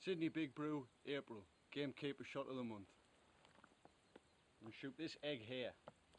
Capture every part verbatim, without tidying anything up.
Sydney Big Brew, April, gamekeeper shot of the month. I'm going to shoot this egg here.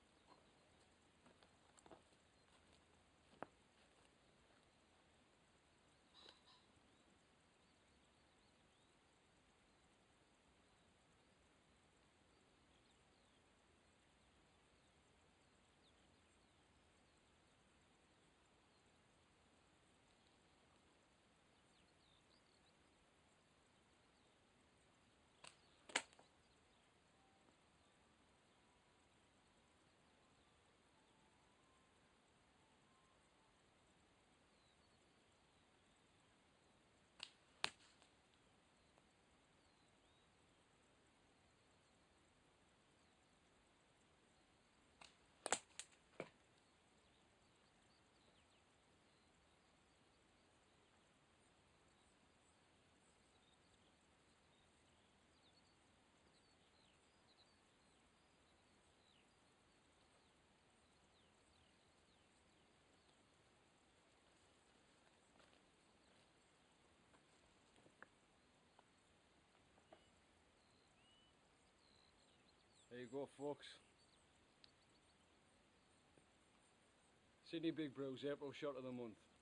There you go, folks. Sydney Big Brew's April shot of the month.